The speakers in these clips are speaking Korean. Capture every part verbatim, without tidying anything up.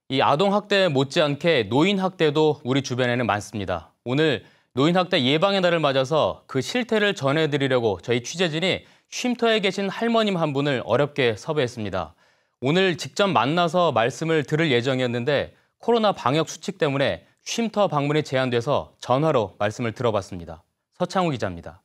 이 아동학대 못지않게 노인학대도 우리 주변에는 많습니다. 오늘 노인학대 예방의 날을 맞아서 그 실태를 전해드리려고 저희 취재진이 쉼터에 계신 할머님 한 분을 어렵게 섭외했습니다. 오늘 직접 만나서 말씀을 들을 예정이었는데 코로나 방역 수칙 때문에 쉼터 방문이 제한돼서 전화로 말씀을 들어봤습니다. 서창우 기자입니다.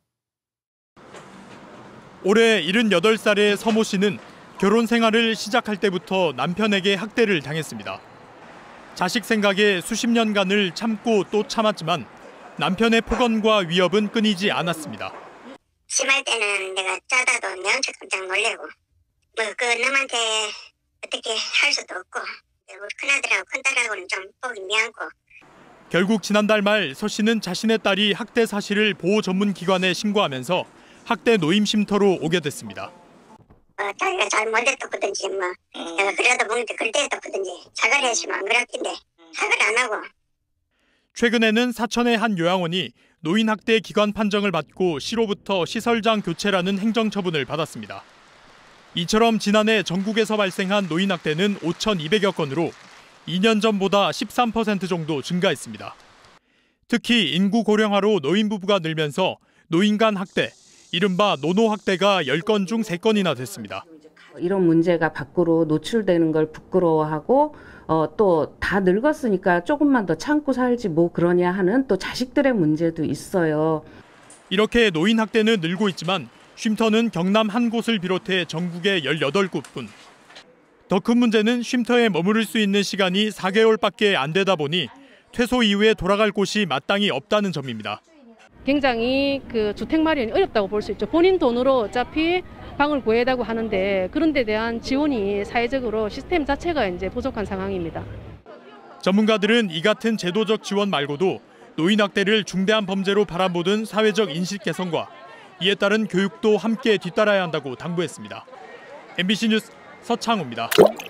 올해 일흔여덟 살의 서모 씨는 결혼 생활을 시작할 때부터 남편에게 학대를 당했습니다. 자식 생각에 수십 년간을 참고 또 참았지만 남편의 폭언과 위협은 끊이지 않았습니다. 심할 때는 내가 짜다도 내 엄청 깜짝 놀래고 뭐 그 놈한테 어떻게 할 수도 없고 우리 큰아들하고 큰딸하고는 좀 보기 미안고. 결국 지난달 말 서 씨는 자신의 딸이 학대 사실을 보호 전문 기관에 신고하면서 학대 노임 쉼터로 오게 됐습니다. 어, 자기가 잘못했다든지 뭐 음. 내가 그래도 뭔데 그랬다든지 사과를 했으면 안 그랬긴데 사과를 안 하고. 최근에는 사천의 한 요양원이 노인학대 기관 판정을 받고 시로부터 시설장 교체라는 행정처분을 받았습니다. 이처럼 지난해 전국에서 발생한 노인학대는 오천이백여 건으로 이 년 전보다 십삼 퍼센트 정도 증가했습니다. 특히 인구 고령화로 노인 부부가 늘면서 노인 간 학대, 이른바 노노학대가 열 건 중 세 건이나 됐습니다. 이런 문제가 밖으로 노출되는 걸 부끄러워하고 어, 또 다 늙었으니까 조금만 더 참고 살지 뭐 그러냐 하는 또 자식들의 문제도 있어요. 이렇게 노인 학대는 늘고 있지만 쉼터는 경남 한 곳을 비롯해 전국에 열여덟 곳뿐. 더 큰 문제는 쉼터에 머무를 수 있는 시간이 사 개월밖에 안 되다 보니 퇴소 이후에 돌아갈 곳이 마땅히 없다는 점입니다. 굉장히 그 주택 마련이 어렵다고 볼 수 있죠. 본인 돈으로 어차피 방을 구해다고 하는데 그런 데 대한 지원이 사회적으로 시스템 자체가 이제 부족한 상황입니다. 전문가들은 이 같은 제도적 지원 말고도 노인 학대를 중대한 범죄로 바라보는 사회적 인식 개선과 이에 따른 교육도 함께 뒤따라야 한다고 당부했습니다. 엠비씨 뉴스 서창우입니다.